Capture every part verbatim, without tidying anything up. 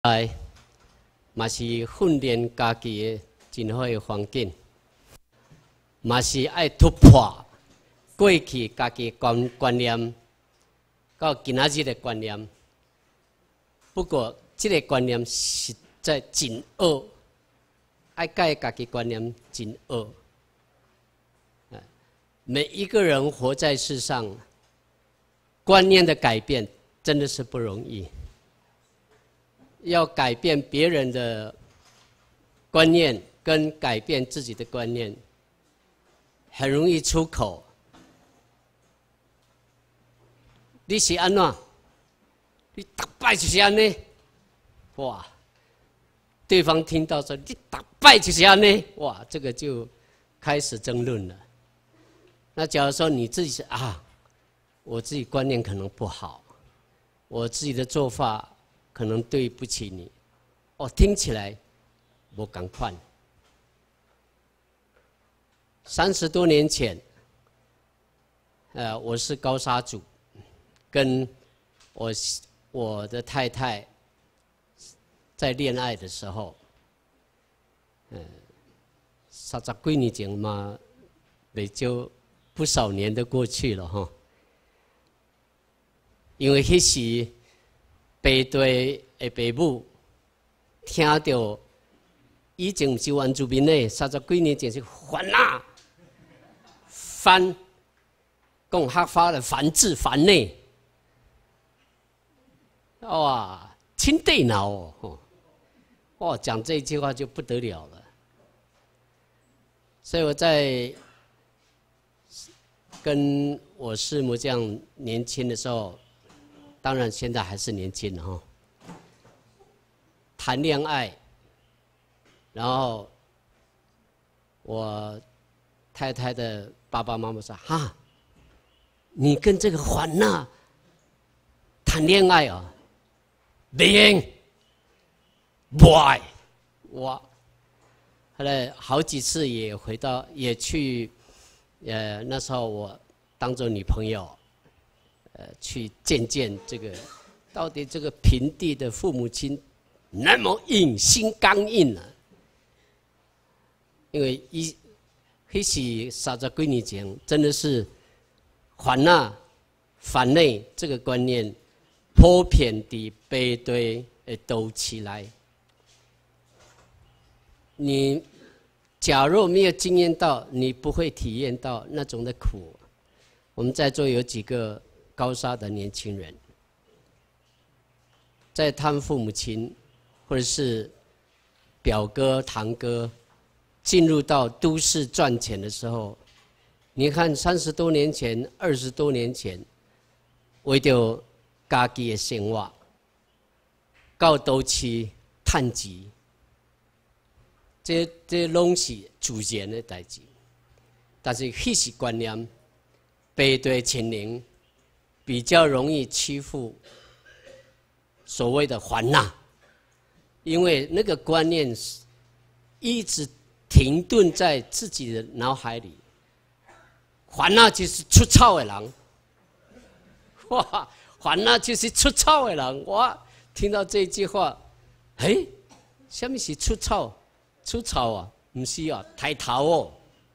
来，嘛是训练家己的真好的环境，嘛是爱突破过去家己观观念，到今仔日的观念。不过，这个观念实在真恶，爱改家己观念真恶。每一个人活在世上，观念的改变真的是不容易。要改变别人的观念，跟改变自己的观念，很容易出口。你是安怎？你打败就是安尼，哇！对方听到说你打败就是安尼，哇，这个就开始争论了。那假如说你自己是啊，我自己观念可能不好，我自己的做法可能对不起你，哦，听起来不赶快。三十多年前，呃，我是高沙组，跟我我的太太在恋爱的时候，嗯、呃，三十几年前嘛，也就不少年都过去了哈。因为那时背对的父母听到以前不是原住民的，三十几年前是番啊，番，讲客话的番字番呢，哇，真对脑哦，哇，讲这一句话就不得了了。所以我在跟我师母这样年轻的时候。当然，现在还是年轻的哈。谈恋爱，然后我太太的爸爸妈妈说：“哈，你跟这个环娜谈恋爱啊？不行，不爱我。”后来好几次也回到，也去，呃，那时候我当做女朋友。呃，去见见这个，到底这个平地的父母亲那么硬，心刚硬啊！因为一，那是三十几年前，真的是反纳反内这个观念普遍地背对呃都起来。你假若没有经验到，你不会体验到那种的苦。我们在座有几个高沙的年轻人，在他们父母亲或者是表哥、堂哥进入到都市赚钱的时候，你看三十多年前、二十多年前，为着家己的生活，到都市趁钱，这这拢是自然的代志。但是迄时观念，背对亲人。比较容易欺负所谓的环纳，因为那个观念一直停顿在自己的脑海里。环纳就是出草的人，哇！环纳就是出草的人，哇！听到这句话，哎，什么是出草？出草啊，不是啊，抬头哦。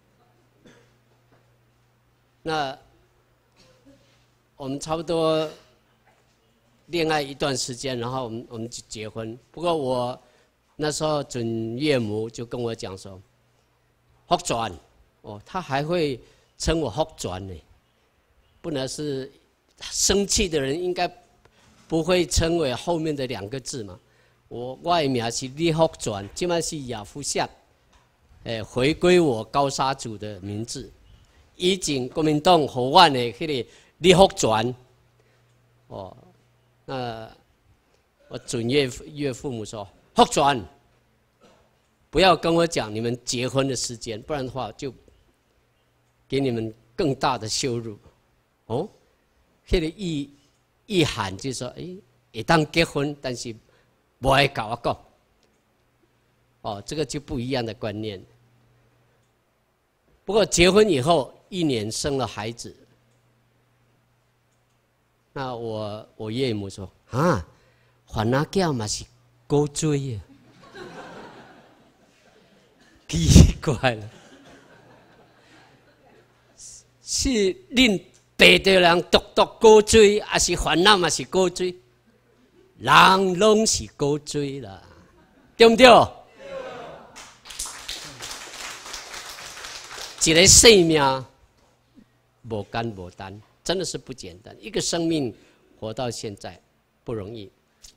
那。我们差不多恋爱一段时间，然后我们我们就结婚。不过我那时候准岳母就跟我讲说：“福转哦，他还会称我福转呢。不能是生气的人应该不会称为后面的两个字嘛。我我的名是李福转，今晚是亚夫夏，诶，回归我高沙族的名字。以前国民党和我的迄个。”李福转，哦，那我准岳岳父母说：“福转，不要跟我讲你们结婚的时间，不然的话就给你们更大的羞辱。”哦，那个一一喊就说：“哎，也当结婚，但是不爱搞我讲。”哦，这个就不一样的观念。不过结婚以后一年生了孩子。那我我岳母说啊，还那叫嘛是勾追呀，奇怪了，是恁白的人独独勾追，还是烦恼嘛是勾追？人拢是勾追啦，对不对？一个生命无干无单，真的是不简单。一个生命活到现在不容易。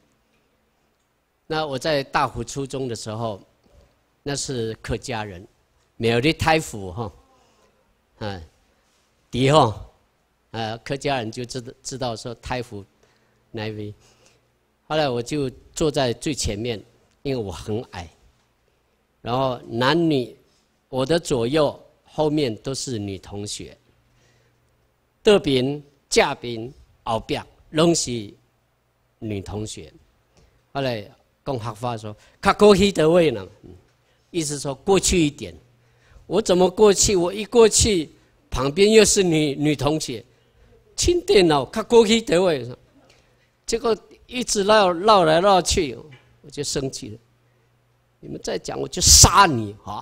那我在大湖初中的时候，那是客家人，没有的太府哈，嗯，底哈，呃，客家人就知道知道说太府那位。后来我就坐在最前面，因为我很矮，然后男女，我的左右后面都是女同学，这边、这边、后边拢是女同学。后来讲客话说，较过去的位呢，意思说过去一点。我怎么过去？我一过去，旁边又是女女同学，轻点哦，较过去的位，结果一直绕绕来绕去，我就生气了。你们再讲，我就杀你啊！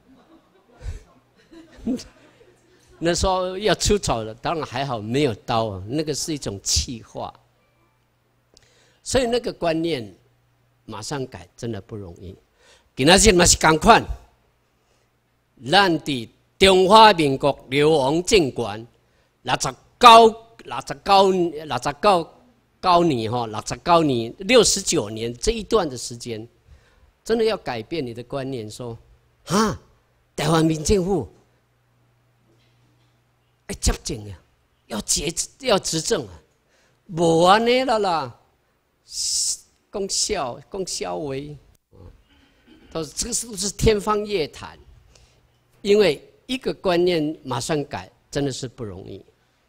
那时候要出草了，当然还好没有刀啊，那个是一种气话。所以那个观念马上改真的不容易。今仔日嘛是同款，咱伫中华民国流亡政权六十九、六十九、六十九九年哈，六十九年、六十九年这一段的时间，真的要改变你的观念，说啊，台湾民政府。要接政呀，要执要执政啊，无安尼啦啦，讲笑讲笑话，都是这个都是天方夜谭。因为一个观念马上改，真的是不容易。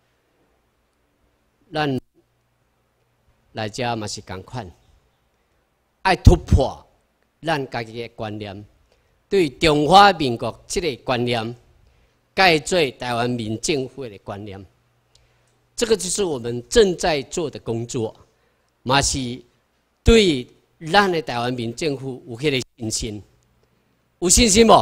咱来家嘛是同款，爱突破咱家己的观念，对中华民国这个观念。改做台湾民政府的观念，这个就是我们正在做的工作，嘛是对咱的台湾民政府有迄个信心，有信心不？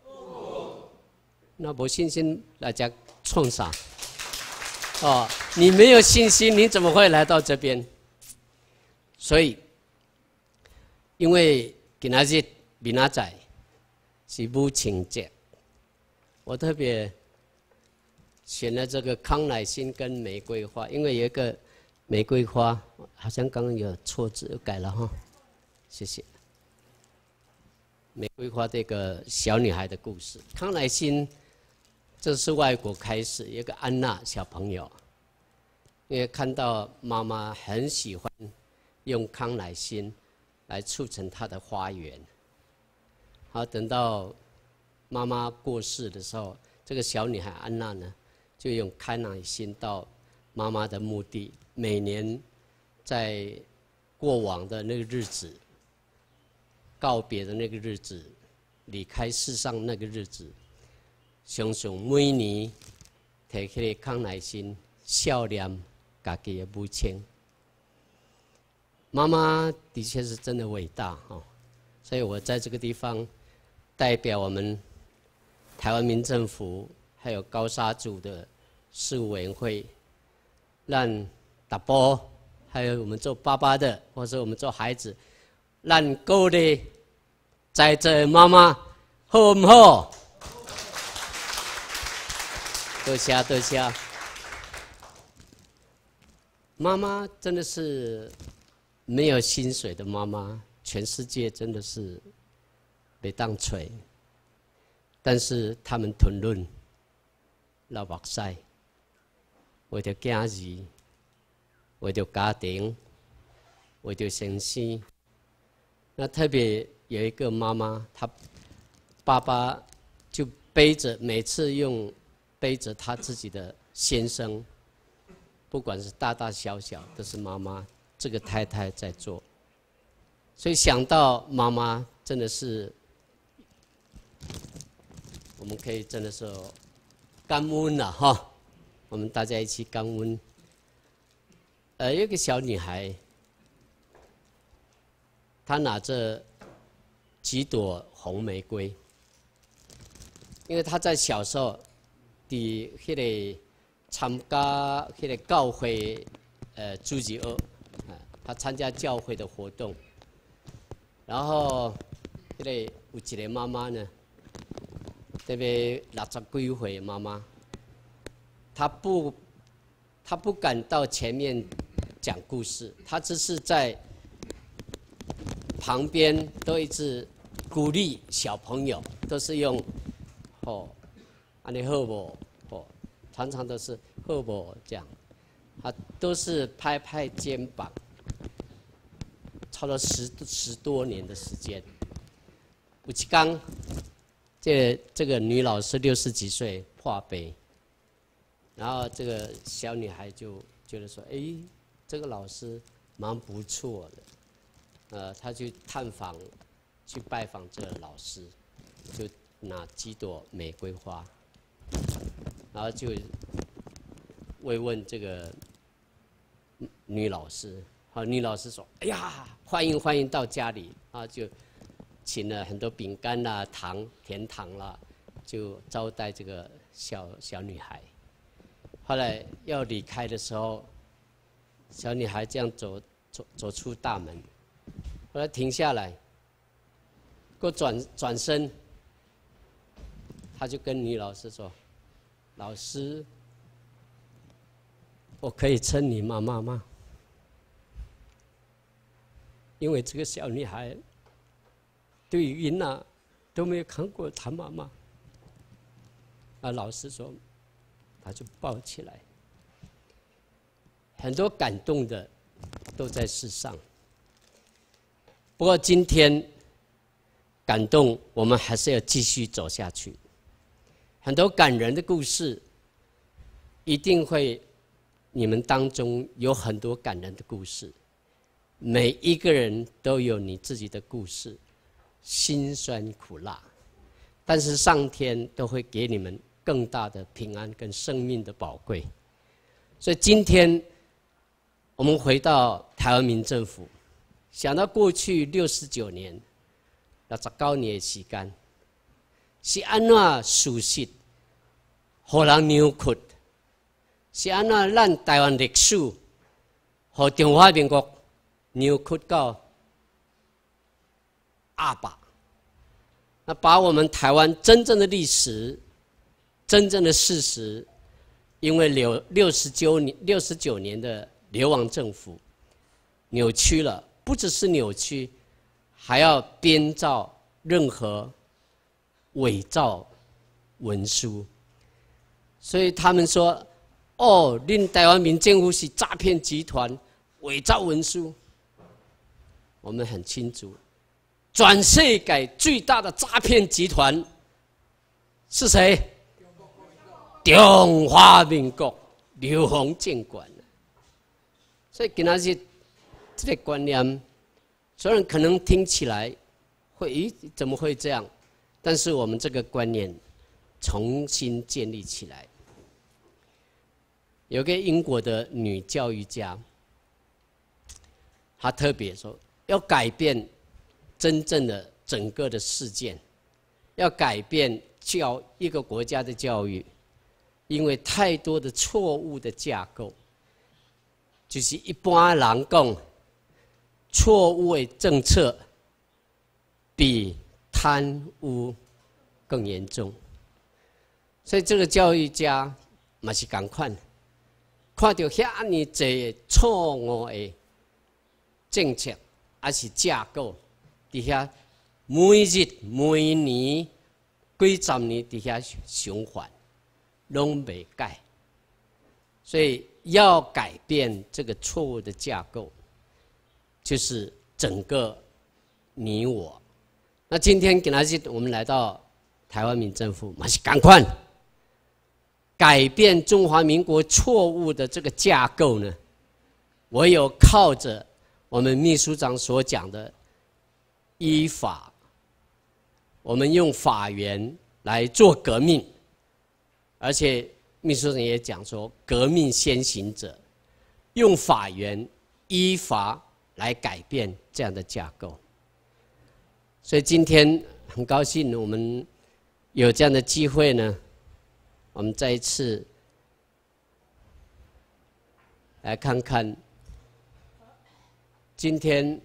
那没信心来家创啥？哦，你没有信心，你怎么会来到这边？所以，因为今仔日明仔载是母亲节。我特别选了这个康乃馨跟玫瑰花，因为有一个玫瑰花，好像刚刚有错字，又改了哈，谢谢。玫瑰花这个小女孩的故事，康乃馨，这是外国开始，有一个安娜小朋友，因为看到妈妈很喜欢用康乃馨来促成她的花园，好，等到妈妈过世的时候，这个小女孩安娜呢，就用康乃馨到妈妈的墓地，每年在过往的那个日子、告别的那个日子、离开世上那个日子，常常每年摕起个康乃馨孝念家己的母亲。妈妈的确是真的伟大哈，所以我在这个地方代表我们台湾民政府还有高沙组的事务委员会，让大波还有我们做爸爸的，或者我们做孩子，让各位在这妈妈好唔好？多谢多谢。妈妈真的是没有薪水的妈妈，全世界真的是没当锤。但是他们吞论流目屎，为着囝儿，为着家庭，为着先生。那特别有一个妈妈，她爸爸就背着，每次用背着他自己的先生，不管是大大小小，都是妈妈这个太太在做。所以想到妈妈，真的是。我们可以真的说感恩了哈，我们大家一起感恩。呃，有一个小女孩， 他拿着几朵红玫瑰，因为他在小时候伫迄个参加迄个教会呃主日学，啊，他参加教会的活动，然后迄个有一个妈妈呢，特别六十几岁的妈妈，她不，她不敢到前面讲故事，她只是在旁边都一直鼓励小朋友，都是用哦，安尼好不？哦，常常都是好不这样，啊，都是拍拍肩膀，超过十十多年的时间。有一天，这这个女老师六十几岁破杯，然后这个小女孩就觉得说，哎，这个老师蛮不错的。呃，他去探访，去拜访这个老师，就拿几朵玫瑰花，然后就慰问这个女老师。好，女老师说：“哎呀，欢迎欢迎到家里啊！”就请了很多饼干啦、糖、甜糖啦，就招待这个小小女孩。后来要离开的时候，小女孩这样走走走出大门。后来停下来，给我转转身，他就跟女老师说：“老师，我可以称你妈妈吗？”因为这个小女孩对于云娜都没有看过她妈妈，啊，老师说，他就抱起来，很多感动的都在世上。不过今天感动，我们还是要继续走下去。很多感人的故事，一定会，你们当中有很多感人的故事。每一个人都有你自己的故事，辛酸苦辣，但是上天都会给你们更大的平安跟生命的宝贵。所以今天我们回到台湾民政府。想到过去六十九年、六十九年的时间，是安怎事实，互人扭曲？是安怎咱台湾历史，互中华民国扭曲到阿爸？那把我们台湾真正的历史、真正的事实，因为六六十九年、六十九年的流亡政府扭曲了。不只是扭曲，还要编造任何伪造文书，所以他们说：“哦，恁台湾民政府是诈骗集团，伪造文书。”我们很清楚，全世界最大的诈骗集团是谁？中华民国流氓监管。所以今仔日这个观念，虽然可能听起来会，咦，怎么会这样？但是我们这个观念重新建立起来。有个英国的女教育家，她特别说，要改变真正的整个的事件，要改变教一个国家的教育，因为太多的错误的架构，就是一般人讲。错误的政策比贪污更严重，所以这个教育家嘛是同款，看到遐尼侪错误的政策还是架构，伫遐每日每年几十年伫遐循环，拢未改，所以要改变这个错误的架构。就是整个你我，那今天给大家，我们来到台湾民政府，嘛是赶快改变中华民国错误的这个架构呢，唯有靠着我们秘书长所讲的依法，我们用法源来做革命，而且秘书长也讲说，革命先行者用法源依法来改变这样的架构。 所以今天很高兴我们有这样的机会呢，我们再一次来看看今天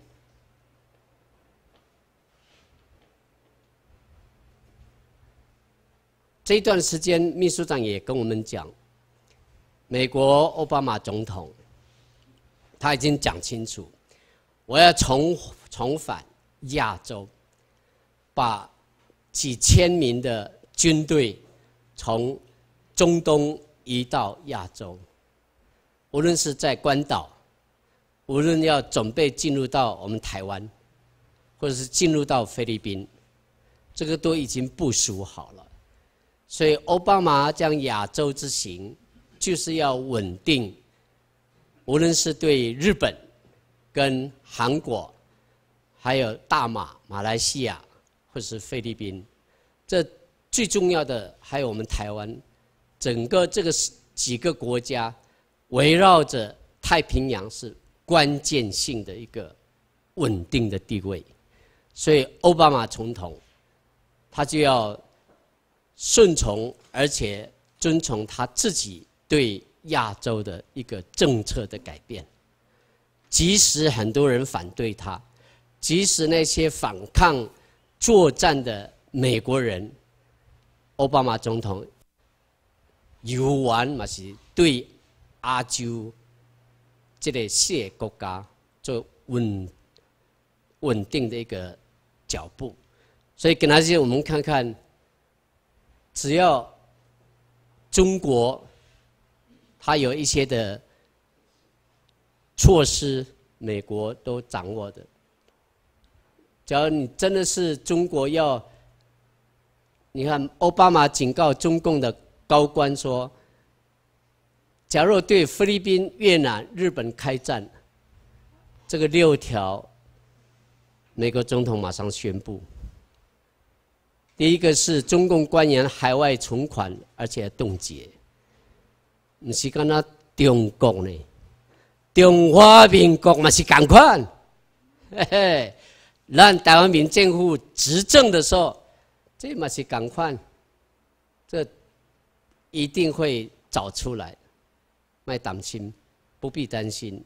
这一段时间，秘书长也跟我们讲，美国奥巴马总统他已经讲清楚，我要重重返亚洲，把几千名的军队从中东移到亚洲，无论是在关岛，无论要准备进入到我们台湾，或者是进入到菲律宾，这个都已经部署好了。所以奥巴马这样亚洲之行，就是要稳定，无论是对日本、跟韩国，还有大马、马来西亚，或是菲律宾，这最重要的还有我们台湾，整个这个几个国家围绕着太平洋是关键性的一个稳定的地位，所以奥巴马总统他就要顺从，而且遵从他自己对亚洲的一个政策的改变。即使很多人反对他，即使那些反抗作战的美国人，奥巴马总统犹原嘛是对亚洲这个四个国家做稳稳定的一个脚步。所以跟那些我们看看。只要中国它有一些的措施，美国都掌握的。假如你真的是中国要，你看奥巴马警告中共的高官说，假如对菲律宾、越南、日本开战，这个六条，美国总统马上宣布。第一个是中共官员海外存款，而且冻结，不是干那中国呢？中华民国嘛是同款，嘿嘿，咱台湾民政府执政的时候，这嘛是同款，这一定会找出来，卖担心，不必担心。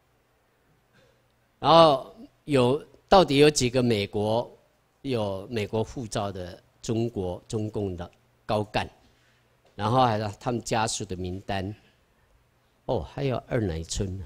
然后有到底有几个美国有美国护照的？中国中共的高干，然后还有他们家属的名单。哦，还有二乃村。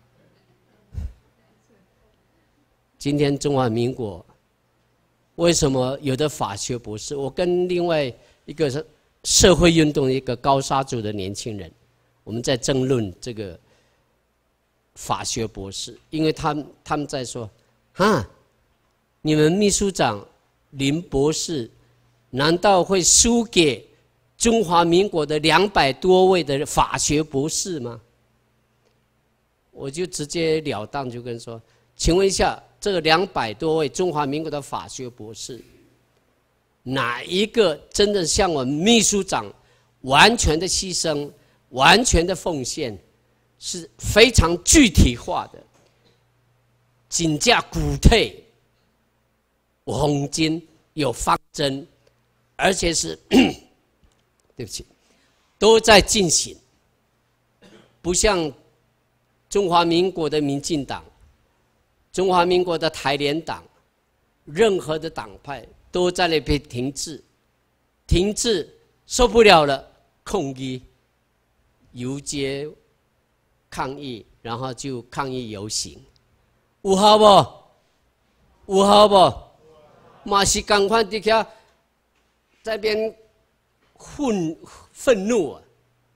今天中华民国为什么有的法学博士？我跟另外一个是社会运动一个高沙族的年轻人，我们在争论这个法学博士，因为他们他们在说，啊，你们秘书长林博士。难道会输给中华民国的两百多位的法学博士吗？我就直截了当就跟说，请问一下，这个两百多位中华民国的法学博士，哪一个真的像我们秘书长完全的牺牲、完全的奉献，是非常具体化的，真正具体，有方针、有方针。而且是，对不起，都在进行，不像中华民国的民进党、中华民国的台联党，任何的党派都在那边停滞，停滞受不了了，抗议、游街抗议，然后就抗议游行，有效不？有效不？嘛是同款伫遐。在边愤愤怒啊！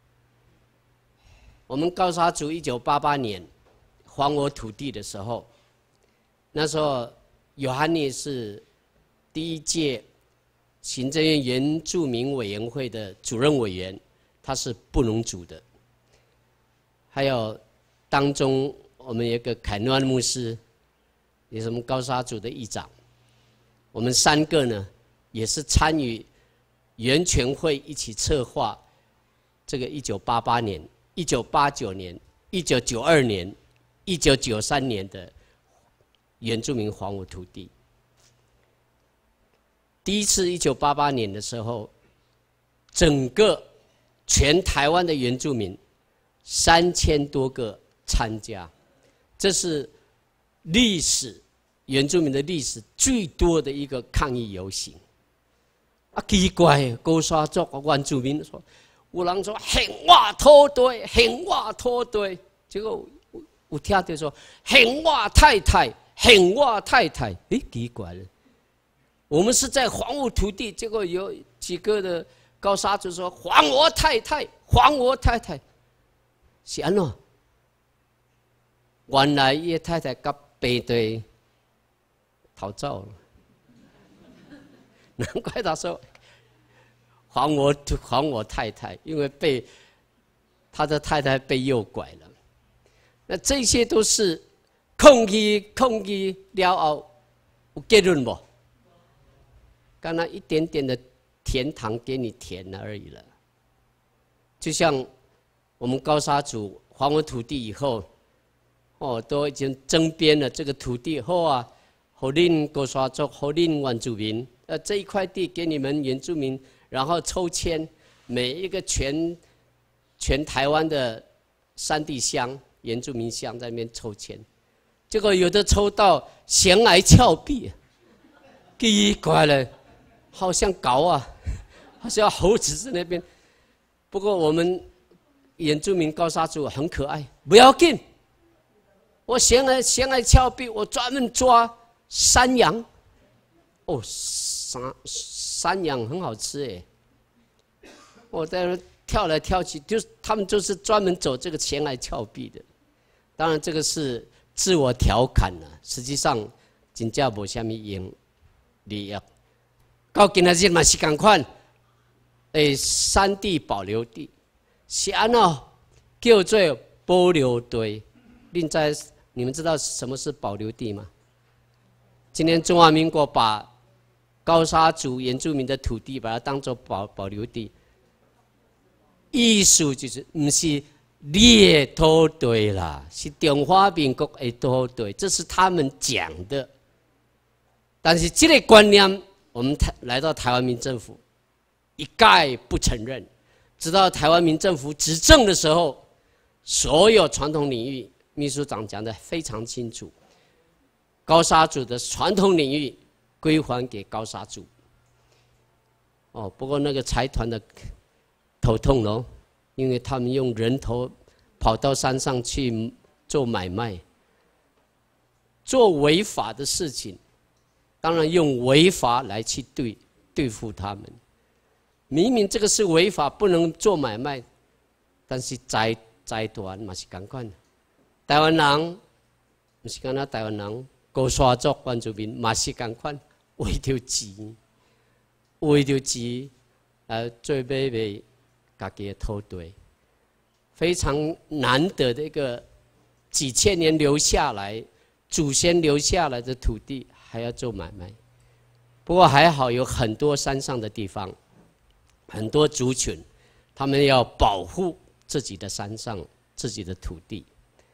我们高沙族一九八八年还我土地的时候，那时候尤汉尼是第一届行政院原住民委员会的主任委员，他是布农族的。还有当中我们有个凯诺安牧师，也是我们高沙族的议长。我们三个呢，也是参与。原全会一起策划这个一九八八年、一九八九年、一九九二年、一九九三年的原住民还我土地。 第一次一九八八年的时候，整个全台湾的原住民三千多个参加，这是历史原住民的历史最多的一个抗议游行。啊，奇怪，高沙族原住民说，有人说恨我土地，恨我土地，结果有听到说恨我太太，恨我太太，诶，奇怪了。我们是在还我土地，结果有几个的高沙族说还我太太，还我太太，是安怎？原来伊太太甲背对逃走了。难怪他说还我还我太太，因为被他的太太被诱拐了。那这些都是抗议抗议了后有结论不？刚才一点点的甜糖给你甜了而已了。就像我们高沙族还我土地以后，哦，都已经争编了这个土地后啊，给恁高沙族，给恁原住民。呃，这一块地给你们原住民，然后抽签，每一个全全台湾的山地乡、原住民乡在那边抽签，结果有的抽到悬崖峭壁，奇怪了，好像搞啊，好像猴子在那边。不过我们原住民高沙族很可爱，不要紧，我悬崖悬崖峭壁，我专门抓山羊，哦。山山羊很好吃哎，我在那跳来跳去，就是他们就是专门走这个悬崖峭壁的。当然这个是自我调侃了、啊，实际上真正无什么用利益。到今仔日嘛是同款，诶，山地保留地是安怎叫做保留地？另在你们知道什么是保留地吗？今天中华民国把高沙族原住民的土地，把它当作保保留地，意思就是不是你的土地啦，是中华民国的土地，这是他们讲的。但是这个观念，我们台来到台湾民政府一概不承认。直到台湾民政府执政的时候，所有传统领域，秘书长讲得非常清楚，高沙族的传统领域归还给高沙族。哦，不过那个财团的头痛咯，因为他们用人头跑到山上去做买卖，做违法的事情，当然用违法来去对对付他们。明明这个是违法，不能做买卖，但是财财团嘛是同款。台湾人不是干那台湾人，高沙族原住民嘛是同款。为着钱，为着钱，呃，做买卖家己的土地，非常难得的一个几千年留下来、祖先留下来的土地，还要做买卖。不过还好，有很多山上的地方，很多族群，他们要保护自己的山上、自己的土地。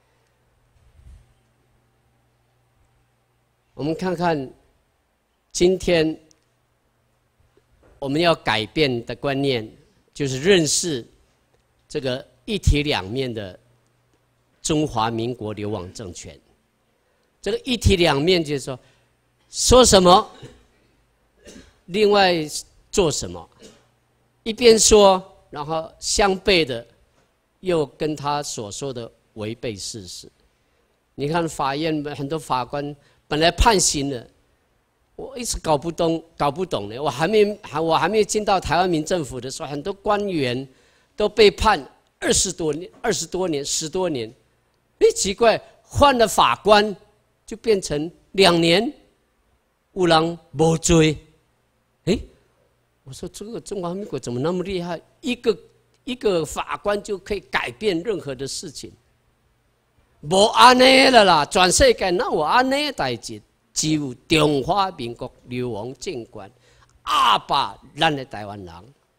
我们看看。今天我们要改变的观念，就是认识这个一体两面的中华民国流亡政权。这个一体两面就是说，说什么，另外做什么，一边说，然后相悖的又跟他所说的违背事实。你看法院很多法官本来判刑了。我一直搞不懂，搞不懂呢。我还没还我还没进到台湾民政府的时候，很多官员都被判二十多年、二十多年、十多年。哎，奇怪，换了法官就变成两年，有人无罪。哎，我说这个中华民国怎么那么厉害？一个一个法官就可以改变任何的事情。无安尼了啦，全世界哪有安尼代志？只有中华民国流亡政权压把咱的台湾人，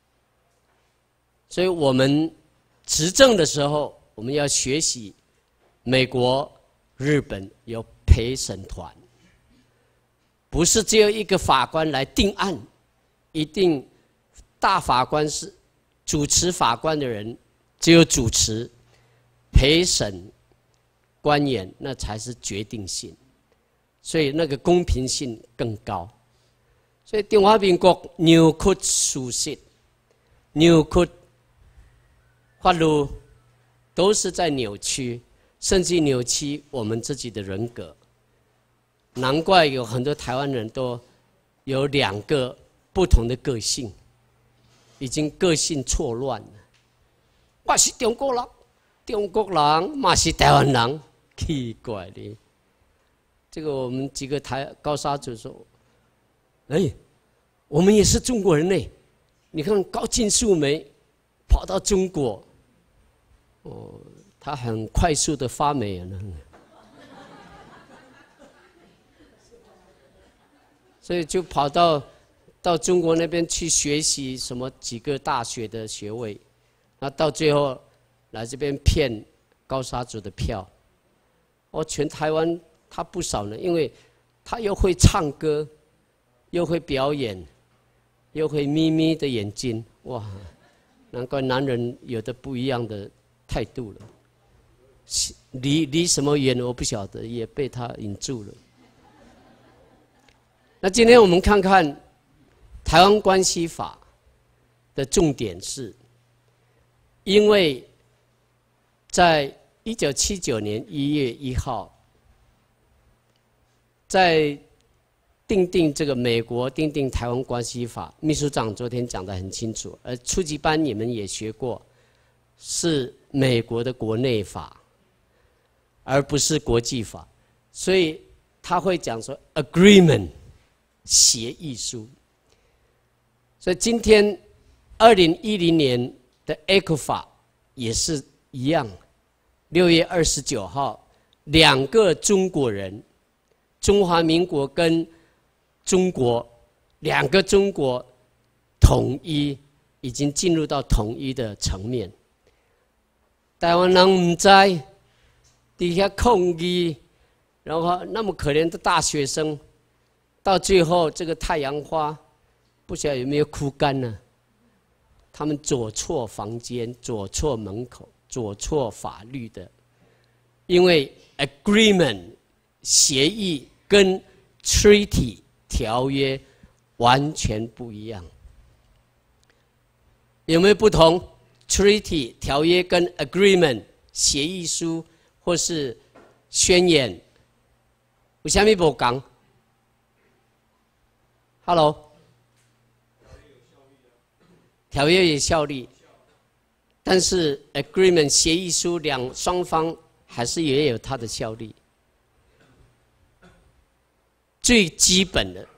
所以我们执政的时候，我们要学习美国、日本有陪审团，不是只有一个法官来定案， 一定大法官是主持法官的人，只有主持陪审官员，那才是决定性，所以那个公平性更高。所以中华民国扭曲事实、扭曲法律，都是在扭曲，甚至扭曲我们自己的人格。难怪有很多台湾人都有两个不同的个性，已经个性错乱了。我是中国人，中国人嘛是台湾人，奇怪的。这个我们几个台高沙族说：“哎，我们也是中国人呢。你看高金素梅跑到中国，哦，他很快速的发美了。”所以就跑到到中国那边去学习什么几个大学的学位，那到最后来这边骗高沙族的票。哦，全台湾他不少呢，因为他又会唱歌，又会表演，又会眯眯的眼睛，哇！难怪男人有的不一样的态度了。离离什么远我不晓得，也被他引住了。那今天我们看看《台湾关系法》的重点是，因为在一九七九年一月一号，在订定这个美国订定《台湾关系法》，秘书长昨天讲得很清楚，而初级班你们也学过，是美国的国内法，而不是国际法，所以他会讲说 agreement。协议书，所以今天二零一零年的 E C F A 法也是一样，六月二十九号，两个中国人，中华民国跟中国两个中国统一，已经进入到统一的层面。台湾人唔知，底下抗议，然后那么可怜的大学生。到最后，这个太阳花不晓得有没有枯干呢？他们走错房间，走错门口，走错法律的，因为 agreement 协议跟 treaty 条约完全不一样。有没有不同 ？treaty 条约跟 agreement 协议书或是宣言，有啥咪不同？ Hello， 条约有效力，但是 agreement 协议书两双方还是也有它的效力。最基本的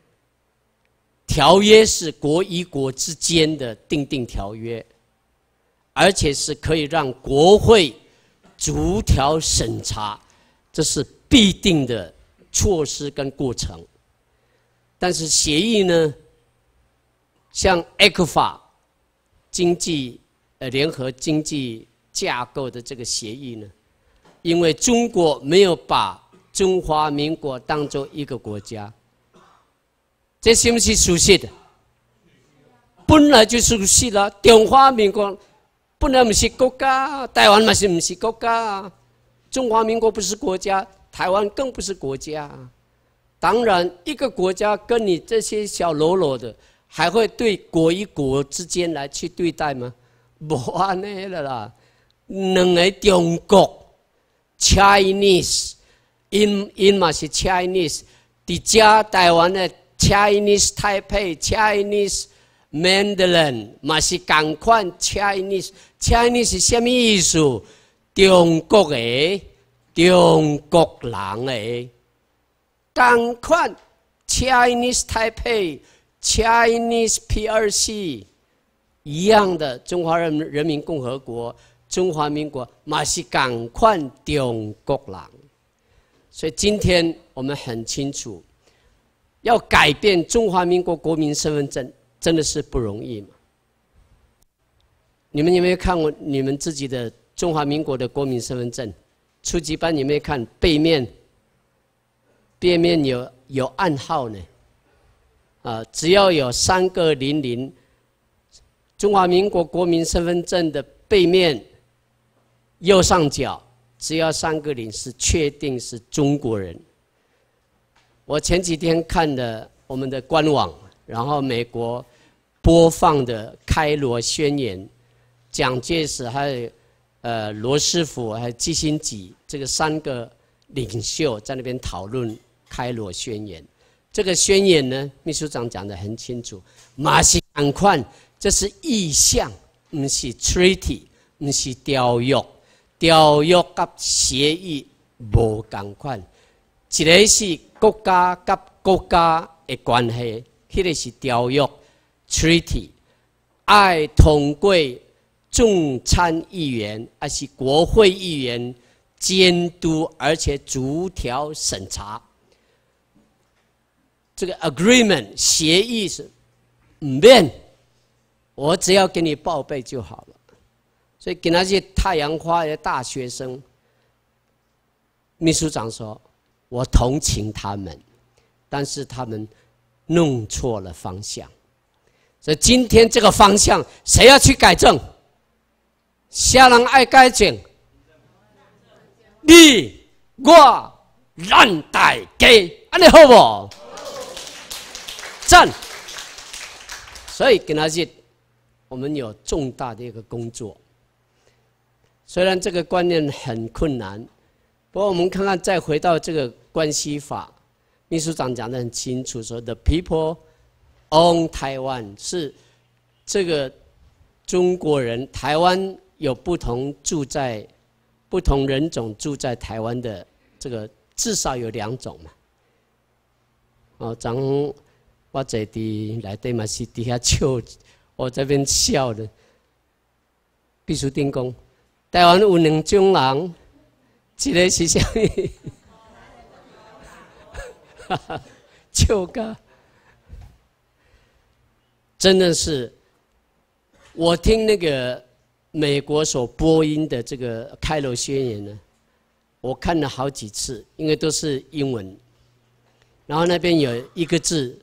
条约是国与国之间的订定条约，而且是可以让国会逐条审查，这是必定的措施跟过程。 但是协议呢，像 E C F A 经济呃联合经济架构的这个协议呢，因为中国没有把中华民国当作一个国家，这是不是属实的？本来就属实了。中华民国本来不是国家，台湾嘛是不是国家？中华民国不是国家，台湾更不是国家。 当然，一个国家跟你这些小喽啰的，还会对国与国之间来去对待吗？不安尼了啦。两个中国 ，Chinese， 因因嘛是 Chinese， 伫遮台湾的 Chinese Taipei、Chinese Mandarin 嘛是同款 Chinese。Chinese 是什么意思？中国的，中国人的。 同款 Chinese Taipei、Chinese P R C 一样的中华人人民共和国、中华民国，嘛是同款中国人。所以今天我们很清楚，要改变中华民国国民身份证，真的是不容易嘛？你们有没有看过你们自己的中华民国的国民身份证？初级班有没有看背面？ 背面有有暗号呢， 啊，只要有三个零零，中华民国国民身份证的背面右上角，只要三个零是确定是中国人。我前几天看了我们的官网，然后美国播放的开罗宣言，蒋介石还有呃罗斯福还有基辛格这个三个领袖在那边讨论开罗宣言。这个宣言呢，秘书长讲得很清楚，马是赶快，这是意向，不是 treaty， 不是条约，条约跟协议无同款。一个是国家跟国家的关系，迄个是条约 treaty， 爱通过众参议员还是国会议员监督，而且逐条审查。这个 agreement 协议是唔变，我只要给你报备就好了。所以给那些太阳花的大学生，秘书长说。我同情他们，但是他们弄错了方向。所以今天这个方向，谁要去改正？啥人爱改正？你、我、咱大家，安尼好不？赞！所以跟他说，我们有重大的一个工作。虽然这个观念很困难。不过我们看看，再回到这个关系法，秘书长讲得很清楚，说 "The people own Taiwan" 是这个中国人，台湾有不同住在不同人种住在台湾的这个至少有两种嘛。哦，昨我坐伫内底嘛是底下笑，我这边笑的。秘书长讲，台湾有两种人。一个是啥物？笑个，真的是，我听那个美国所播音的这个开罗宣言呢，我看了好几次，因为都是英文，然后那边有一个字，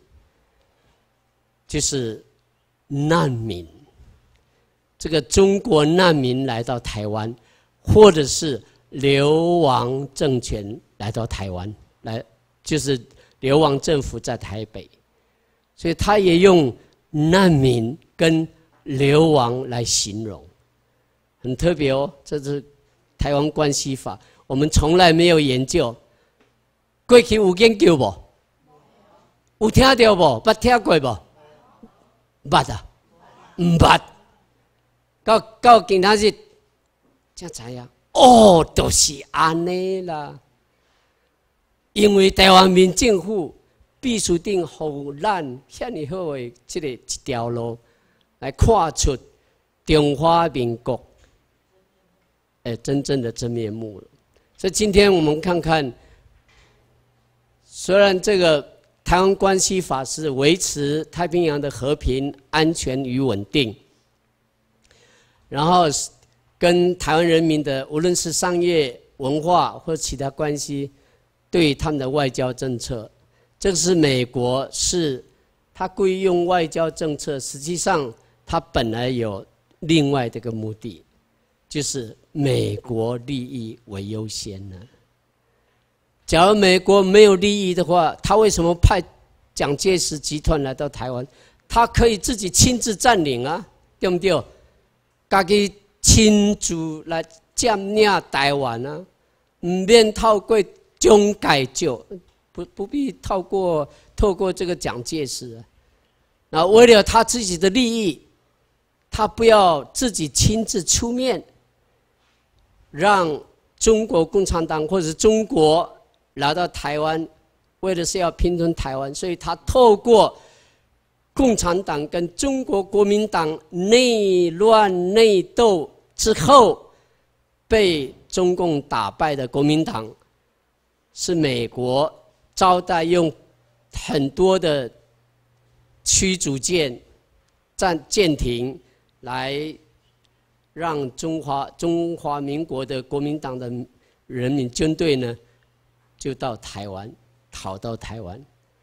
就是难民，这个中国难民来到台湾，或者是。流亡政权来到台湾，来就是流亡政府在台北，所以他也用难民跟流亡来形容，很特别哦。这是台湾关系法，我们从来没有研究。过去有研究无？有听到无？捌听过无？捌啊，唔捌。到到今仔日才知影。哦，就是安尼啦。因为台湾民政府必须定互咱遐尼好的这个一条路，来看出中华民国诶真正的真面目了。所以今天我们看看，虽然这个台湾关系法是维持太平洋的和平、安全与稳定，然后。跟台湾人民的无论是商业、文化或其他关系，对他们的外交政策，这个是美国是他故意用外交政策，实际上他本来有另外的一个目的，就是美国利益为优先呢。假如美国没有利益的话，他为什么派蒋介石集团来到台湾？他可以自己亲自占领啊，对不对？自己亲自来占领台湾啊，唔免透过中介就不不必透过透过这个蒋介石啊。那为了他自己的利益，他不要自己亲自出面，让中国共产党或者中国来到台湾，为的是要拼吞台湾，所以他透过共产党跟中国国民党内乱内斗。之后被中共打败的国民党，是美国招待用很多的驱逐舰、战舰艇来让中华中华民国的国民党的人民军队呢，就到台湾，逃到台湾。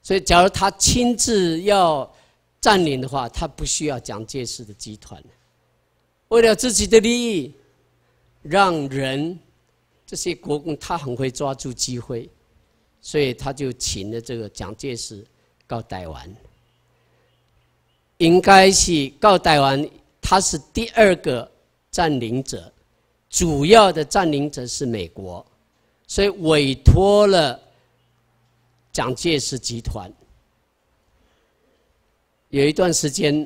所以，假如他亲自要占领的话，他不需要蒋介石的集团。为了自己的利益，让人这些国共他很会抓住机会，所以他就请了这个蒋介石到台湾。应该是到台湾，他是第二个占领者，主要的占领者是美国，所以委托了蒋介石集团。有一段时间，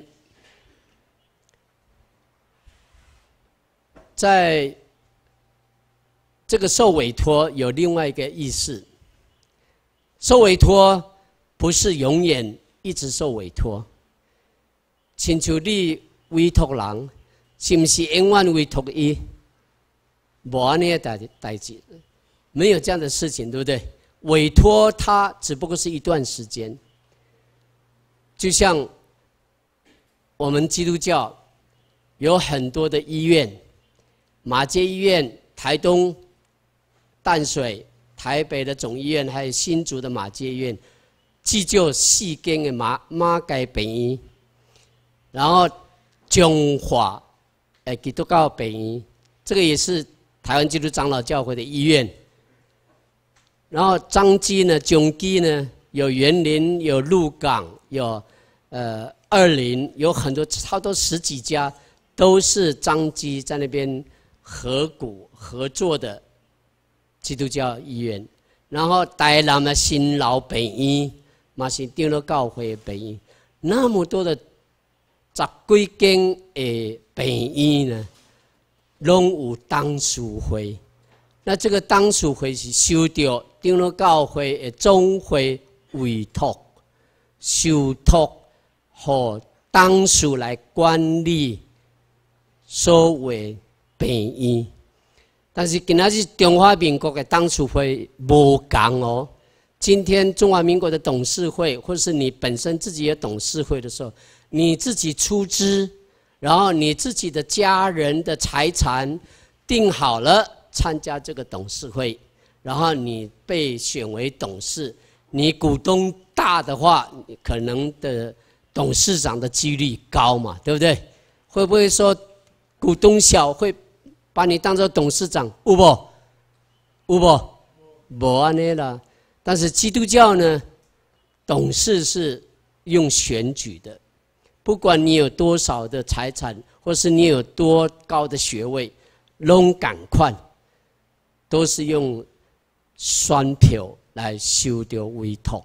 在这个受委托有另外一个意思，受委托不是永远一直受委托。亲像你委托人，是不是永远委托伊？无安尼代代志，没有这样的事情，对不对？委托他只不过是一段时间，就像我们基督教有很多的医院，马偕医院、台东、淡水、台北的总医院，还有新竹的马偕医院，急救四间的马马偕病院。然后中华诶基督教病院，这个也是台湾基督长老教会的医院。然后彰基呢、中基呢，有园林、有鹿港、有呃二林，有很多差不多十几家，都是彰基在那边合股合作的基督教医院。然后台南的新老病院，嘛是长老教会的病院，那么多的。十几间的病院呢，拢有董事会。那这个董事会是受到长老教会的总会委托，受托和董事来管理所谓病院。但是今仔日中华民国的董事会无同哦。今天中华民国的董事会，或是你本身自己有董事会的时候。你自己出资，然后你自己的家人的财产定好了参加这个董事会，然后你被选为董事，你股东大的话，可能的董事长的几率高嘛，对不对？会不会说股东小会把你当作董事长？有不？有不？没安尼啦。但是基督教呢，董事是用选举的。不管你有多少的财产，或是你有多高的学位，拢赶快，都是用选票来收到委托。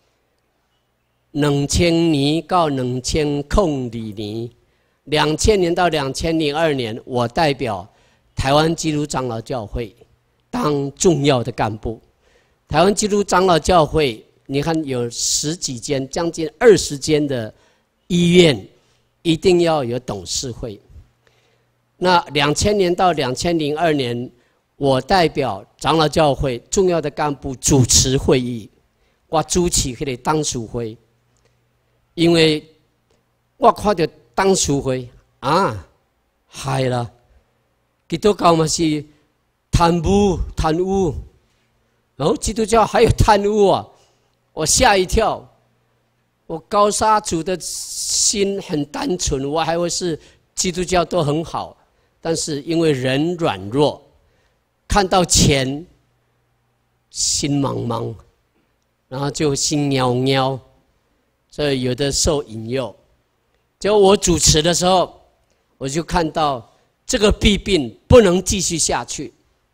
两千年到两千零二年，两千年到两千零二年，我代表台湾基督长老教会当重要的干部。台湾基督长老教会，你看有十几间，将近二十间的。医院一定要有董事会。那两千年到两千零二年，我代表长老教会重要的干部主持会议，我主持迄个董事会，因为我看到董事会啊，害了，基督教嘛是贪污贪污，然后基督教还有贪污啊，我吓一跳。我高沙族的心很单纯，我还以为是基督教都很好，但是因为人软弱，看到钱，心茫茫，然后就心喵喵，所以有的受引诱。结果我主持的时候，我就看到这个弊病不能继续下去。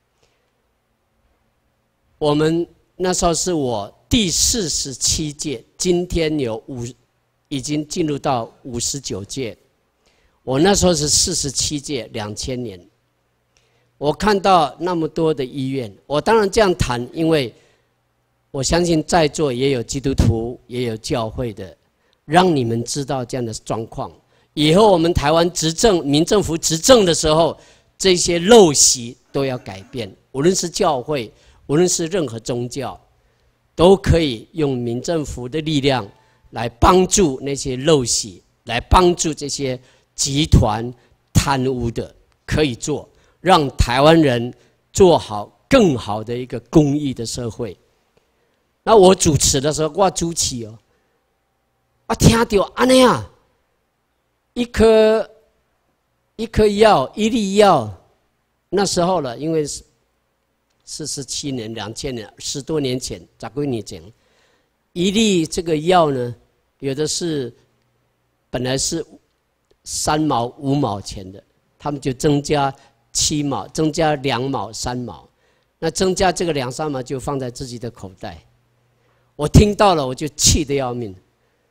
我们那时候是我。第四十七届，今天有五，已经进入到五十九届。我那时候是四十七届，两千年。我看到那么多的医院，我当然这样谈，因为我相信在座也有基督徒，也有教会的，让你们知道这样的状况。以后我们台湾执政、民政府执政的时候，这些陋习都要改变。无论是教会，无论是任何宗教。都可以用民政府的力量来帮助那些陋习，来帮助这些集团贪污的，可以做，让台湾人做好更好的一个公益的社会。 那我主持的时候，我主持哦，啊，听到安尼啊，一颗一颗药，一粒药，那时候了，因为是四十七年、两千年，十多年前，咋归你讲？一粒这个药呢，有的是本来是三毛、五毛钱的，他们就增加七毛，增加两毛、三毛。那增加这个两三毛就放在自己的口袋。我听到了，我就气得要命。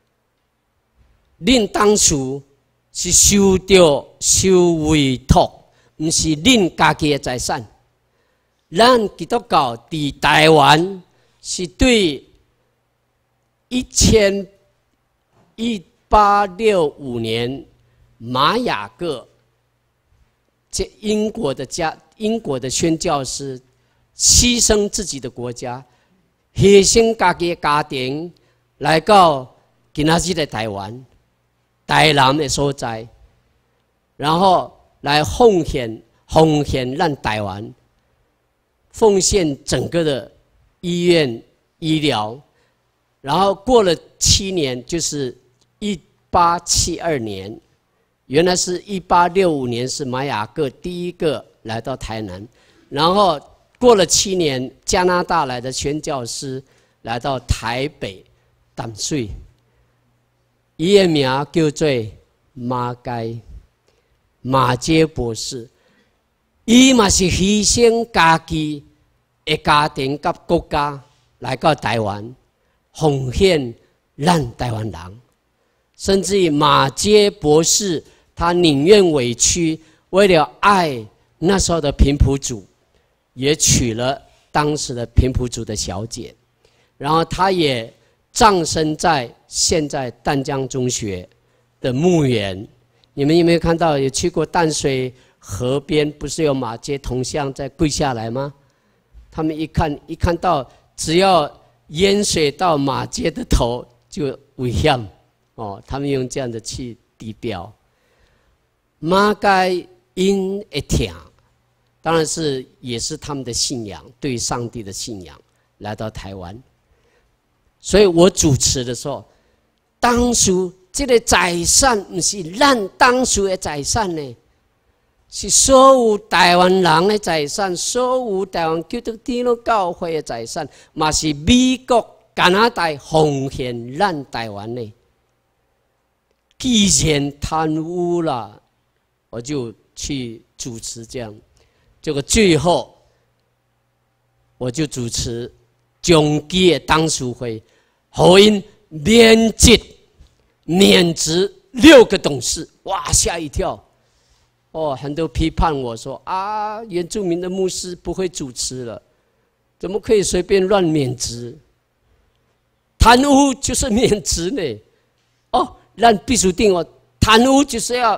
恁当初是收到收委托，不是恁家己的财产。咱基督教伫台湾是对一千一八六五年马雅各这英国的家英国的宣教师牺牲自己的国家，牺牲家己的家庭，来到今仔日的台湾台南的所在，然后来奉献奉献咱台湾，奉献整个的医院医疗。然后过了七年，就是一八七二年，原来是一八六五年是马雅各第一个来到台南，然后过了七年，加拿大来的宣教师来到台北淡水，伊的名叫做马街马街博士，伊嘛是牺牲家己的家庭甲国家来到台湾。奉献咱台湾人，甚至于马街博士，他宁愿委屈，为了爱那时候的平埔族，也娶了当时的平埔族的小姐，然后他也葬身在现在淡江中学的墓园。你们有没有看到？有去过淡水河边，不是有马街铜像在跪下来吗？他们一看，一看到只要淹水到马街的头就危险哦，他们用这样的去地标。马街因一听，当然是也是他们的信仰，对上帝的信仰来到台湾。所以我主持的时候，当初这个财产不是咱当初的财产呢，是所有台湾人的财产，所有台湾基督教会的财产，嘛是美国、加拿大奉献咱台湾的。既然贪污了，我就去主持这样。结果最后，我就主持中基的董事会，后因免职免职六个董事，哇，吓一跳。哦，很多批判我说啊，原住民的牧师不会主持了，怎么可以随便乱免职？贪污就是免职呢？哦，让必须定哦，贪污就是要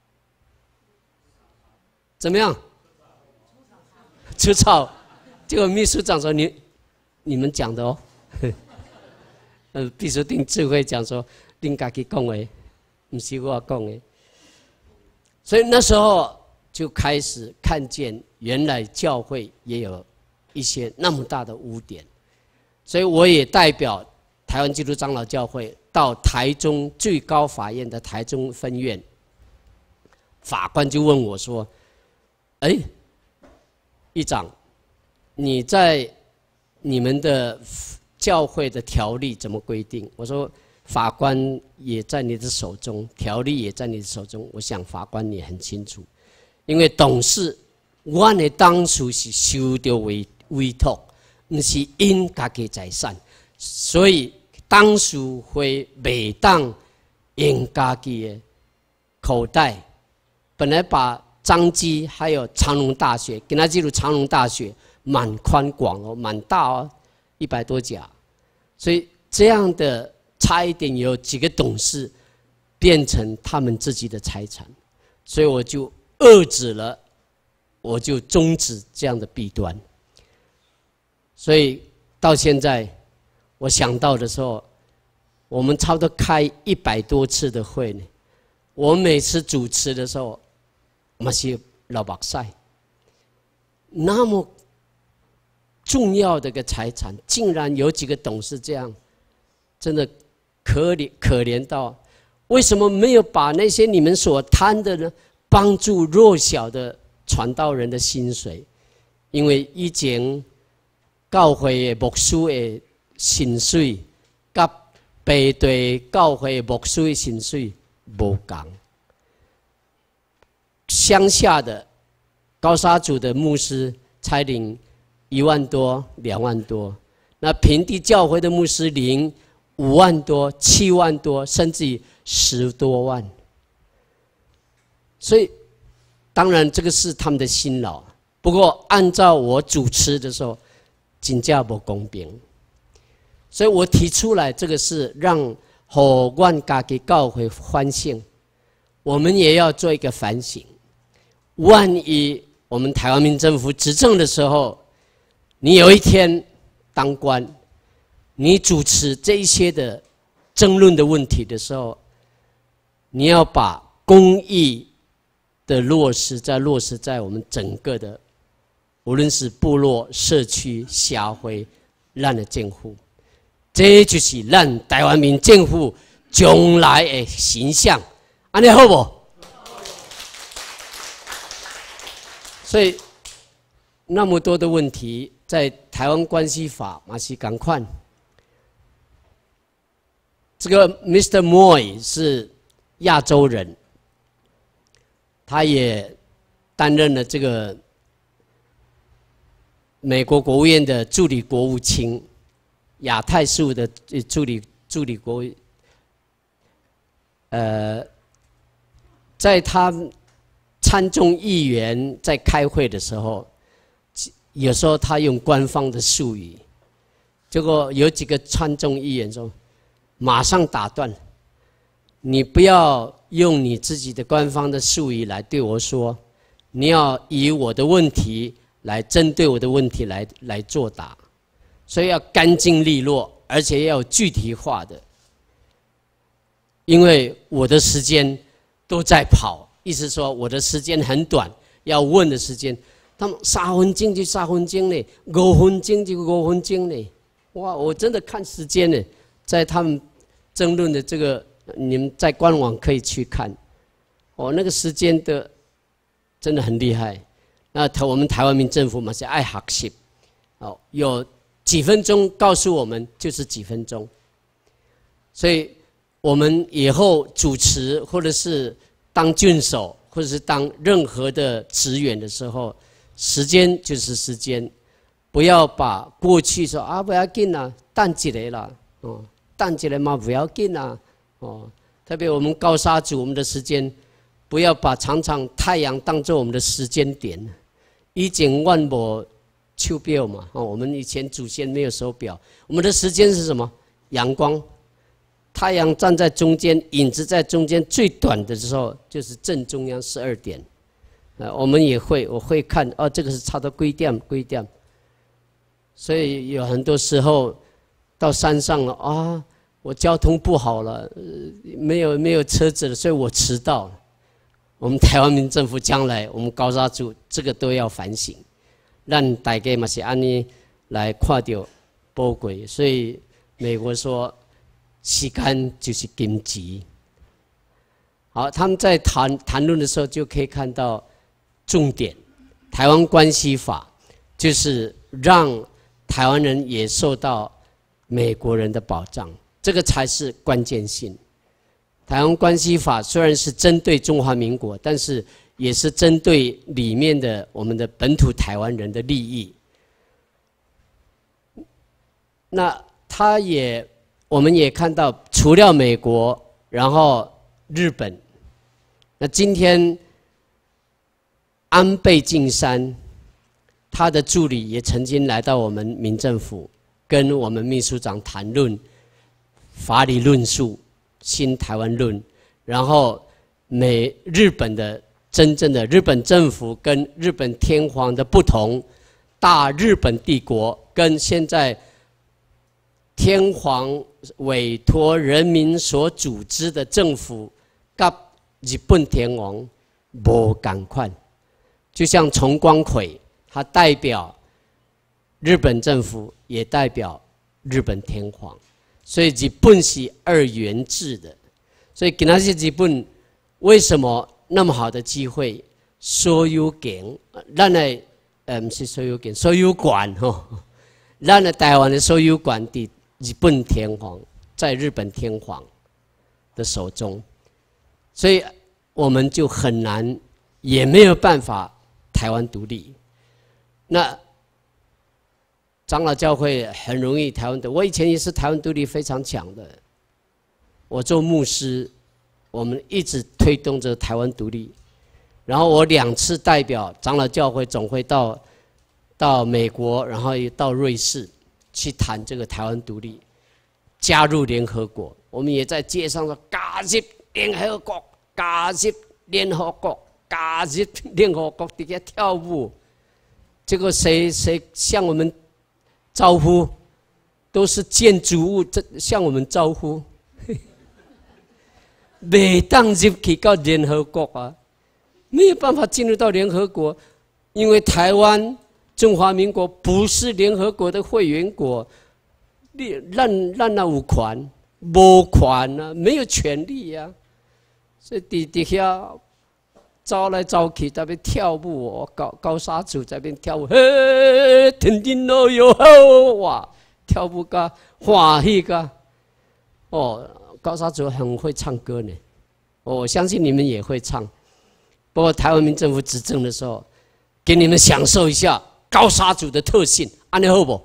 怎么样？出草。结果秘书长说你你们讲的哦，呃，必须定智慧讲说，恁家己讲的，不是我讲的。所以那时候就开始看见，原来教会也有一些那么大的污点，所以我也代表台湾基督长老教会到台中最高法院的台中分院，法官就问我说：“哎，议长，你在你们的教会的条例怎么规定？”我说：“法官也在你的手中，条例也在你的手中。我想法官也很清楚，因为董事，我的当初是收到委委托，不是因家己财产，所以董事会袂当因家己的口袋。本来把彰基还有长隆大学，给他记录长隆大学蛮宽广哦，蛮大哦，一百多甲，所以这样的。”差一点有几个董事变成他们自己的财产，所以我就遏制了，我就终止这样的弊端。所以到现在，我想到的时候，我们差不多开一百多次的会呢。我每次主持的时候，嘛是老目屎，那么重要的一个财产，竟然有几个董事这样，真的可怜可怜到，为什么没有把那些你们所贪的呢，帮助弱小的传道人的薪水？因为以前教会的牧师的薪水，甲背对教会牧师的薪水无同。乡下的高沙族的牧师才领一万多、两万多，那平地教会的牧师领五万多、七万多，甚至于十多万。所以，当然这个是他们的辛劳。不过，按照我主持的时候，真正不公平。所以我提出来，这个是让互阮家己教会反省，我们也要做一个反省。万一我们台湾民政府执政的时候，你有一天当官，你主持这一些的争论的问题的时候，你要把公益的落实，在落实在我们整个的，无论是部落、社区、社会，咱的政府，这就是咱台湾民政府将来的形象，安尼好不？所以那么多的问题，在台湾关系法嘛是同款。这个 Mister Moy 是亚洲人，他也担任了这个美国国务院的助理国务卿，亚太事务的助理助理国务。呃，在他参众议员在开会的时候，有时候他用官方的术语，结果有几个参众议员说，马上打断，你不要用你自己的官方的术语来对我说，你要以我的问题来针对我的问题来来作答，所以要干净利落，而且要有具体化的，因为我的时间都在跑。意思说我的时间很短，要问的时间，他们三分钟就三分钟呢，五分钟就五分钟呢，哇！我真的看时间呢，在他们争论的这个，你们在官网可以去看，哦，那个时间的真的很厉害。那台我们台湾民政府嘛是爱学习，哦，有几分钟告诉我们就是几分钟，所以我们以后主持或者是当郡守，或者是当任何的职员的时候，时间就是时间，不要把过去说啊不要紧啦，等一下啦，哦，等一下嘛不要紧啦，哦，特别我们高沙族，我们的时间不要把常常太阳当作我们的时间点。以前万无手表嘛，哦，我们以前祖先没有手表，我们的时间是什么？阳光。太阳站在中间，影子在中间，最短的时候就是正中央十二点。呃，我们也会，我会看哦，这个是差到几点几点。所以有很多时候到山上了啊，我交通不好了，呃、没有没有车子了，所以我迟到了。我们台湾民政府将来，我们高沙族这个都要反省。让大家嘛是安尼来看到宝贵，所以美国说。时间就是金钱。好，他们在谈谈论的时候，就可以看到重点。台湾关系法就是让台湾人也受到美国人的保障，这个才是关键性。台湾关系法虽然是针对中华民国，但是也是针对里面的我们的本土台湾人的利益。那他也。我们也看到，除了美国，然后日本，那今天安倍晋三，他的助理也曾经来到我们民政府，跟我们秘书长谈论法理论述、新台湾论，然后美日本的真正的日本政府跟日本天皇的不同，大日本帝国跟现在天皇委托人民所组织的政府，跟日本天皇无同款。就像重光葵，他代表日本政府也代表日本天皇，所以日本是二元制的。所以今仔日日本为什么那么好的机会，所有权，咱的呃不是所有权，所有权吼，咱的台湾的所有权伫日本天皇，在日本天皇的手中，所以我们就很难，也没有办法台湾独立。那长老教会很容易台湾独立，我以前也是台湾独立非常强的。我做牧师，我们一直推动着台湾独立。然后我两次代表长老教会总会到到美国，然后也到瑞士去谈这个台湾独立，加入联合国。我们也在街上说加入联合国，加入联合国，加入联合国，底下跳舞。结果谁谁向我们招呼，都是建筑物向我们招呼。没当入去到联合国啊，没有办法进入到联合国，因为台湾中华民国不是联合国的会员国，咱咱那有权，无权啊，没有权利啊，所以底底下招来招去，在那边跳舞哦，高高沙族在那边跳舞，嘿，天天都有哇，跳舞个欢喜个，哦。高沙族很会唱歌呢，我相信你们也会唱。不过台湾民政府执政的时候，给你们享受一下高沙族的特性，安尼好不？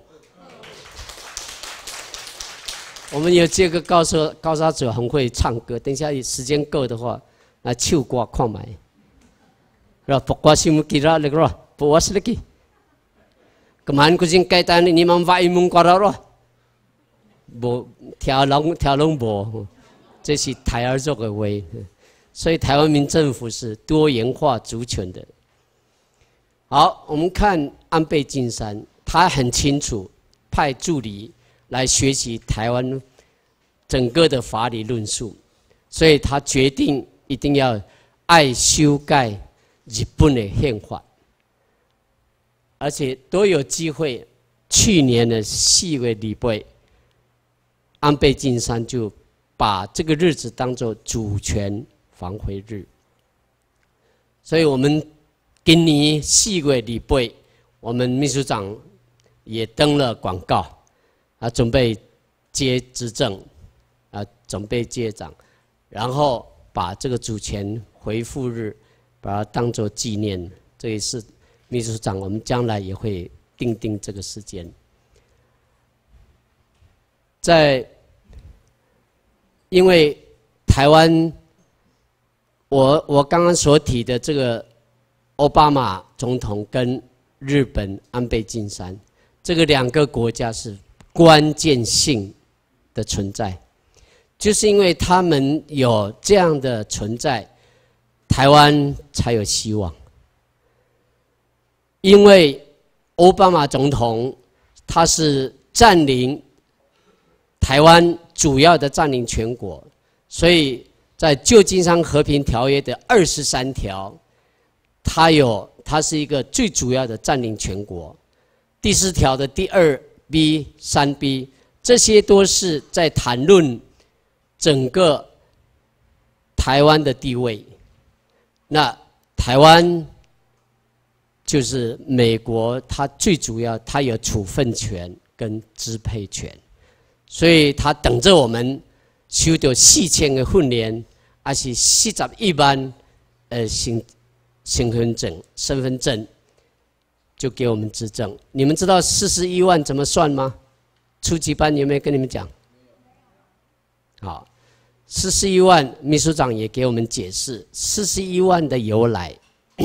我们有这个高沙高沙族很会唱歌，等一下时间够的话，来唱歌看卖。然后不管是么其他那个，不管是那个，kemarin kucing kaitan ini Imam Fa'imun Qararo。无跳龙跳龙无，这是台儿族的威，所以台湾民政府是多元化族群的。好，我们看安倍晋三，他很清楚派助理来学习台湾整个的法理论述，所以他决定一定要爱修改日本的宪法，而且都有机会。去年的四月礼拜。安倍晋三就把这个日子当作主权返回日，所以我们今年四月礼拜，我们秘书长也登了广告，啊，准备接执政，啊，准备接掌，然后把这个主权回复日，把它当作纪念。这也是秘书长，我们将来也会定定这个时间，在。因为台湾，我我刚刚所提的这个奥巴马总统跟日本安倍晋三，这个两个国家是关键性的存在，就是因为他们有这样的存在，台湾才有希望。因为奥巴马总统他是占领台湾。主要的占领全国，所以在旧金山和平条约的二十三条，它有它是一个最主要的占领全国。第四条的第二 B、三 B， 这些都是在谈论整个台湾的地位。那台湾就是美国，它最主要，它有处分权跟支配权。所以他等着我们修到四千个训练，还是四十一万呃身身份证身份证，就给我们执政。你们知道四十一万怎么算吗？初级班有没有跟你们讲？好，四十一万，秘书长也给我们解释四十一万的由来。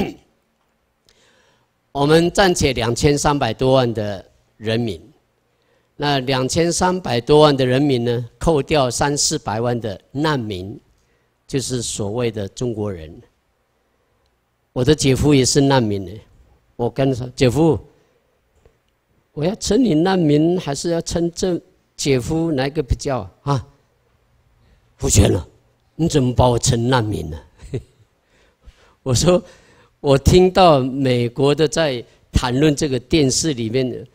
我们暂且两千三百多万的人民。那两千三百多万的人民呢，扣掉三四百万的难民，就是所谓的中国人。我的姐夫也是难民呢，我跟他说：“姐夫，我要称你难民，还是要称这姐夫哪一个比较啊？”福全了，你怎么把我称难民呢？我说，我听到美国的在谈论这个电视里面的。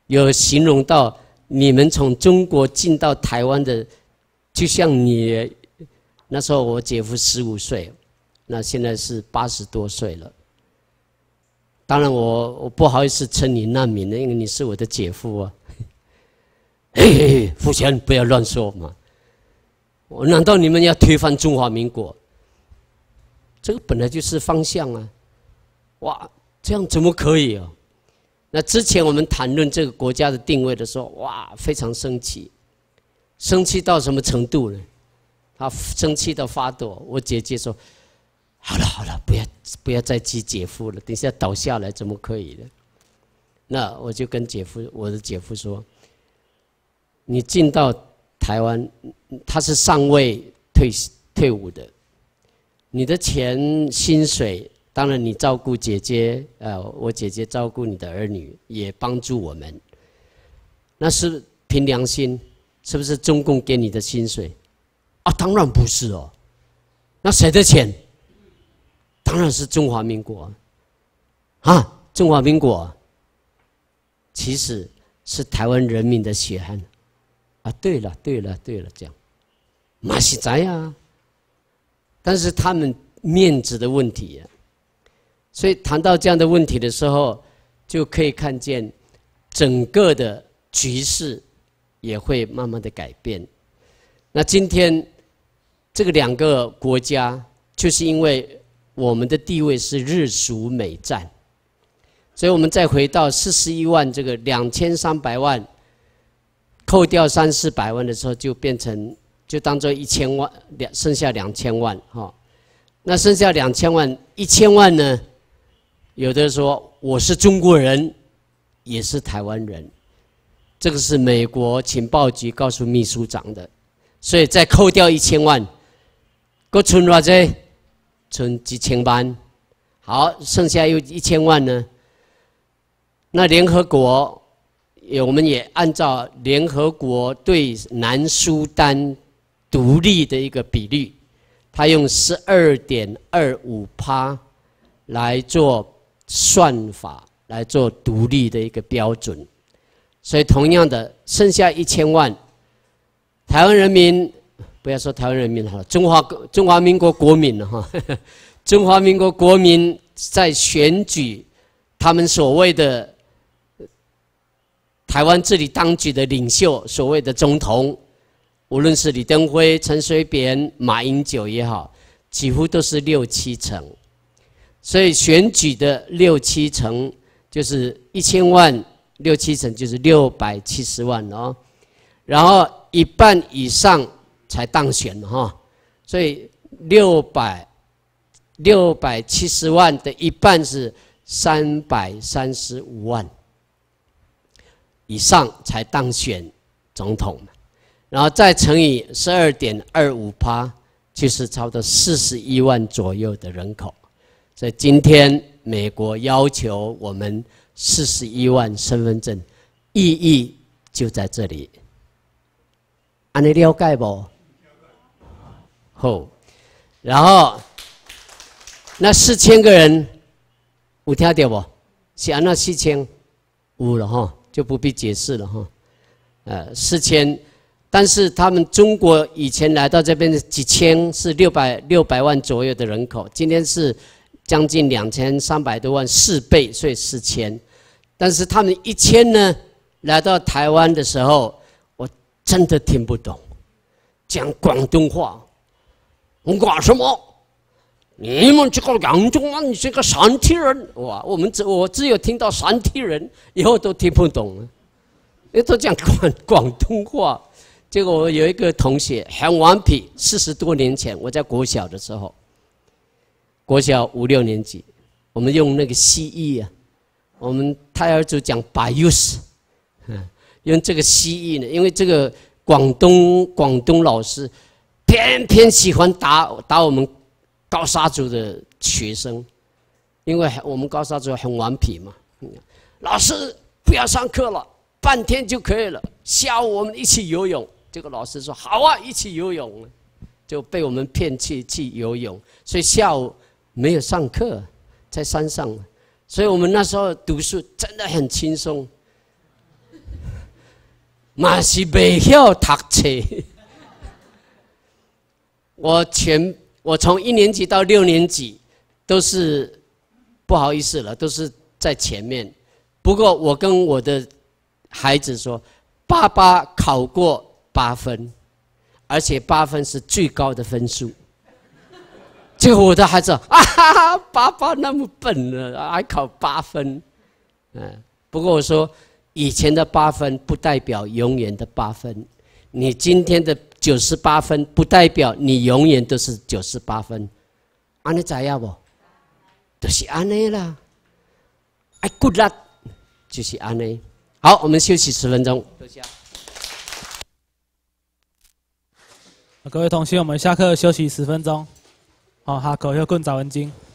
有形容到你们从中国进到台湾的，就像你那时候我姐夫十五岁，那现在是八十多岁了。当然我我不好意思称你难民的，因为你是我的姐夫啊。嘿嘿，福贤不要乱说嘛！我难道你们要推翻中华民国？这个本来就是方向啊！哇，这样怎么可以啊？那之前我们谈论这个国家的定位的时候，哇，非常生气，生气到什么程度呢？他生气到发抖。我姐姐说：“好了好了，不要不要再激姐夫了，等一下倒下来怎么可以呢？”那我就跟姐夫，我的姐夫说：“你进到台湾，他是尚未退退伍的，你的钱薪水。”当然，你照顾姐姐，呃，我姐姐照顾你的儿女，也帮助我们。那是凭良心，是不是中共给你的薪水？啊，当然不是哦。那谁的钱？当然是中华民国。啊，中华民国，其实是台湾人民的血汗。啊，对了，对了，对了，这样，马西仔啊。但是他们面子的问题啊。所以谈到这样的问题的时候，就可以看见整个的局势也会慢慢的改变。那今天这个两个国家，就是因为我们的地位是日属美战，所以我们再回到四十一万这个两千三百万，扣掉三四百万的时候，就变成就当做一千万，两剩下两千万哈。那剩下两千万，一千万呢？有的说我是中国人，也是台湾人，这个是美国情报局告诉秘书长的，所以再扣掉一千万，够存多少？存几千万。好，剩下有一千万呢。那联合国，我们也按照联合国对南苏丹独立的一个比率，它用十二点二五趴来做。算法来做独立的一个标准，所以同样的，剩下一千万，台湾人民不要说台湾人民好了，中华中华民国国民了哈，中华民国国民在选举他们所谓的台湾治理当局的领袖，所谓的总统，无论是李登辉、陈水扁、马英九也好，几乎都是六七成。所以选举的六七成就是一千万，六七成就是六百七十万哦，然后一半以上才当选哈，所以六百六百七十万的一半是三百三十五万以上才当选总统，然后再乘以十二点二五趴，就是差不多四十一万左右的人口。所以今天美国要求我们四十一万身份证，意义就在这里。安你了解不？好，然后那四千个人有听到不？是安那四千有了哈，就不必解释了哈。呃，四千，但是他们中国以前来到这边的几千是六百六百万左右的人口，今天是。将近两千三百多万，四倍，所以四千。但是他们一千呢，来到台湾的时候，我真的听不懂，讲广东话，我管什么？你们这个扬州啊，你这个山地人，哇！我们只我只有听到山地人，以后都听不懂了，因为都讲广广东话。结果我有一个同学很顽皮，四十多年前我在国小的时候。国小五六年级，我们用那个蜥蜴啊，我们胎儿组讲把优势，嗯，用这个蜥蜴呢，因为这个广东广东老师偏偏喜欢打打我们高沙族的学生，因为我们高沙族很顽皮嘛，嗯，老师不要上课了，半天就可以了，下午我们一起游泳。这个老师说好啊，一起游泳，就被我们骗去去游泳，所以下午。没有上课，在山上，所以我们那时候读书真的很轻松。 嘛是袂晓读册。我全我从一年级到六年级都是不好意思了，都是在前面。不过我跟我的孩子说，爸爸考过八分，而且八分是最高的分数。结果我的孩子啊哈哈，爸爸那么笨了，还考八分。嗯，不过我说，以前的八分不代表永远的八分，你今天的九十八分不代表你永远都是九十八分。安尼知影无？就是安尼啦。哎 ，good luck， 就是安尼。好，我们休息十分钟。多谢。 各位同学，我们下课休息十分钟。好，下课要困早文经。